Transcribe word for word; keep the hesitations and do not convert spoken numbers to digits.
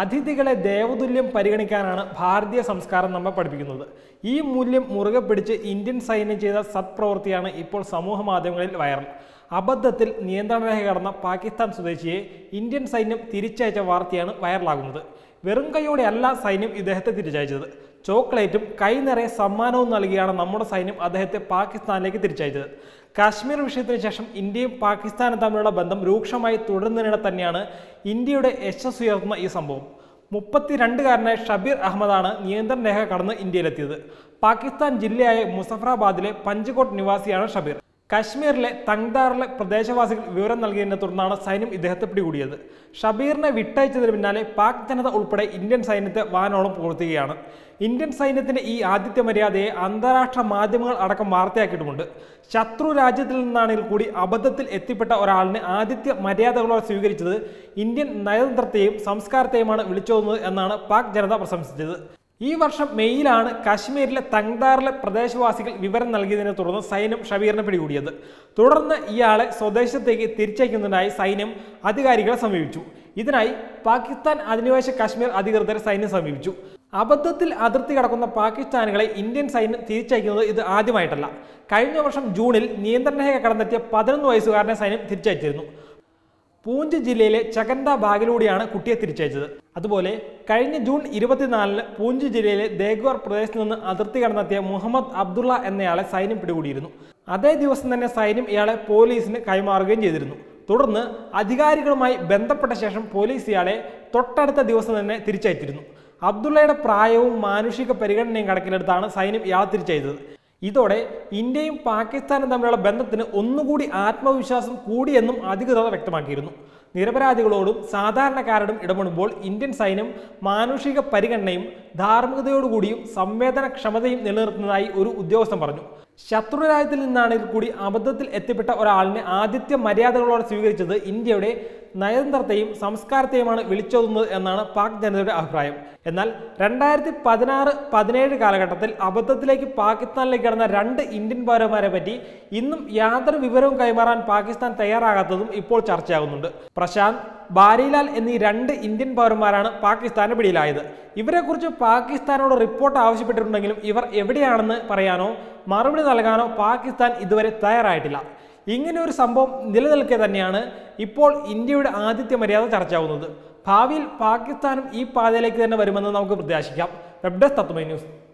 അതിഥികളെ ദേവതുല്യം പരിഗണിക്കാനാണ് ഭാരതീയ സംസ്കാരം നമ്മെ പഠിപ്പിക്കുന്നത്. ഈ മൂല്യം മുറുകെ പിടിച്ച് ഇന്ത്യൻ സൈന്യം ചെയ്ത സത്പ്രവൃത്തിയാണ് ഇപ്പോൾ സമൂഹ മാധ്യമങ്ങളിൽ വൈറൽ. അബദ്ധത്തിൽ നിയന്ത്രണ രേഖ കടന്ന പാകിസ്ഥാൻ സ്വദേശിയെ ഇന്ത്യൻ സൈന്യം തിരിച്ചയച്ച വാർത്തയാണ് വൈറലാകുന്നത്. വെറും കൈയോടെ അല്ല സൈന്യം ഇദ്ദേഹത്തെ തിരിച്ചയച്ചത്. ചോക്ലേറ്റും കൈ നിറയെ സമ്മാനവും നൽകിയാണ് നമ്മുടെ സൈന്യം അദ്ദേഹത്തെ പാകിസ്ഥാനിലേക്ക് തിരിച്ചയച്ചത്. കാശ്മീർ വിഷയത്തിന് ശേഷം ഇന്ത്യയും പാകിസ്ഥാനും തമ്മിലുള്ള ബന്ധം രൂക്ഷമായി തുടരുന്നതിനിടെ തന്നെയാണ് ഇന്ത്യയുടെ യശസ് ഉയർത്തുന്ന ഈ സംഭവം. മുപ്പത്തിരണ്ടുകാരനായ ഷബീർ അഹമ്മദാണ് നിയന്ത്രണ രേഖ കടന്ന് ഇന്ത്യയിലെത്തിയത്. പാകിസ്ഥാൻ ജില്ലയായ മുസഫറാബാദിലെ പഞ്ച്കോട്ട് നിവാസിയാണ് ഷബീർ. കശ്മീരിലെ തങ്താറിലെ പ്രദേശവാസികൾ വിവരം നൽകിയതിനെ തുടർന്നാണ് സൈന്യം ഇദ്ദേഹത്തെ പിടികൂടിയത്. ഷബീറിനെ വിട്ടയച്ചതിന് പിന്നാലെ പാക് ജനത ഉൾപ്പെടെ ഇന്ത്യൻ സൈന്യത്തെ വാനോളം പുകഴ്ത്തുകയാണ്. ഇന്ത്യൻ സൈന്യത്തിന്റെ ഈ ആതിഥ്യ മര്യാദയെ അന്താരാഷ്ട്ര മാധ്യമങ്ങൾ അടക്കം വാർത്തയാക്കിയിട്ടുമുണ്ട്. ശത്രു രാജ്യത്തിൽ നിന്നാണെങ്കിൽ കൂടി അബദ്ധത്തിൽ എത്തിപ്പെട്ട ഒരാളിനെ ആതിഥ്യ മര്യാദകളോടെ സ്വീകരിച്ചത് ഇന്ത്യൻ നയതന്ത്രത്തെയും സംസ്കാരത്തെയുമാണ് വിളിച്ചോതുന്നത് എന്നാണ് പാക് ജനത പ്രശംസിച്ചത്. ഈ വർഷം മെയ്യിലാണ് കശ്മീരിലെ തങ്താറിലെ പ്രദേശവാസികൾ വിവരം നൽകിയതിനെ തുടർന്ന് സൈന്യം ഷബീറിനെ പിടികൂടിയത്. തുടർന്ന് ഇയാളെ സ്വദേശത്തേക്ക് തിരിച്ചയക്കുന്നതിനായി സൈന്യം അധികാരികളെ സമീപിച്ചു. ഇതിനായി പാകിസ്ഥാൻ അധിനിവേശ കശ്മീർ അധികൃതരെ സൈന്യം സമീപിച്ചു. അബദ്ധത്തിൽ അതിർത്തി കടക്കുന്ന പാകിസ്ഥാനികളെ ഇന്ത്യൻ സൈന്യം തിരിച്ചയക്കുന്നത് ഇത് ആദ്യമായിട്ടല്ല. കഴിഞ്ഞ വർഷം ജൂണിൽ നിയന്ത്രണ രേഖ കടന്നെത്തിയ പതിനൊന്ന് വയസ്സുകാരനെ സൈന്യം തിരിച്ചയച്ചിരുന്നു. പൂഞ്ച് ജില്ലയിലെ ചകന്ത ബാഗിലൂടെയാണ് കുട്ടിയെ തിരിച്ചയച്ചത്. അതുപോലെ കഴിഞ്ഞ ജൂൺ ഇരുപത്തിനാലിന് പൂഞ്ച് ജില്ലയിലെ ദേഗ്വാർ പ്രദേശത്ത് നിന്ന് അതിർത്തി കടന്നെത്തിയ മുഹമ്മദ് അബ്ദുള്ള എന്നയാളെ സൈന്യം പിടികൂടിയിരുന്നു. അതേ ദിവസം തന്നെ സൈന്യം ഇയാളെ പോലീസിന് കൈമാറുകയും ചെയ്തിരുന്നു. തുടർന്ന് അധികാരികളുമായി ബന്ധപ്പെട്ട ശേഷം പോലീസ് ഇയാളെ തൊട്ടടുത്ത ദിവസം തന്നെ തിരിച്ചയച്ചിരുന്നു. അബ്ദുള്ളയുടെ പ്രായവും മാനുഷിക പരിഗണനയും കണക്കിലെടുത്താണ് സൈന്യം ഇയാളെ തിരിച്ചയച്ചത്. ഇതോടെ ഇന്ത്യയും പാകിസ്ഥാനും തമ്മിലുള്ള ബന്ധത്തിന് ഒന്നുകൂടി ആത്മവിശ്വാസം കൂടിയെന്നും അധികൃതർ വ്യക്തമാക്കിയിരുന്നു. നിരപരാധികളോടും സാധാരണക്കാരോടും ഇടപെടുമ്പോൾ ഇന്ത്യൻ സൈന്യം മാനുഷിക പരിഗണനയും ധാർമ്മികതയോടുകൂടിയും സംവേദനക്ഷമതയും നിലനിർത്തുന്നതായി ഒരു ഉദ്യോഗസ്ഥൻ പറഞ്ഞു. ശത്രു രാജ്യത്തിൽ നിന്നാണെങ്കിൽ കൂടി അബദ്ധത്തിൽ എത്തിപ്പെട്ട ഒരാളിനെ ആതിഥ്യ മര്യാദകളോടെ സ്വീകരിച്ചത് ഇന്ത്യയുടെ നയതന്ത്രത്തെയും സംസ്കാരത്തെയുമാണ് വിളിച്ചോതുന്നത് എന്നാണ് പാക് ജനതയുടെ അഭിപ്രായം. എന്നാൽ രണ്ടായിരത്തി പതിനാറ് പതിനേഴ് കാലഘട്ടത്തിൽ അബദ്ധത്തിലേക്ക് പാകിസ്ഥാനിലേക്ക് കടന്ന രണ്ട് ഇന്ത്യൻ പൗരന്മാരെ പറ്റി ഇന്നും യാതൊരു വിവരവും കൈമാറാൻ പാകിസ്ഥാൻ തയ്യാറാകാത്തതും ഇപ്പോൾ ചർച്ചയാകുന്നുണ്ട്. പ്രശാന്ത്, ബാരിലാൽ എന്നീ രണ്ട് ഇന്ത്യൻ പൗരന്മാരാണ് പാകിസ്ഥാന്റെ പിടിയിലായത്. ഇവരെക്കുറിച്ച് പാകിസ്ഥാനോട് റിപ്പോർട്ട് ആവശ്യപ്പെട്ടിട്ടുണ്ടെങ്കിലും ഇവർ എവിടെയാണെന്ന് പറയാനോ മറുപടി നൽകാനോ പാകിസ്ഥാൻ ഇതുവരെ തയ്യാറായിട്ടില്ല. ഇങ്ങനെ ഒരു സംഭവം നിലനിൽക്കെ തന്നെയാണ് ഇപ്പോൾ ഇന്ത്യയുടെ ആതിഥ്യ മര്യാദ ചർച്ചയാവുന്നത്. ഭാവിയിൽ പാകിസ്ഥാനും ഈ പാതയിലേക്ക് തന്നെ വരുമെന്ന് നമുക്ക് പ്രത്യാശിക്കാം. Web desk Tatvamayi news.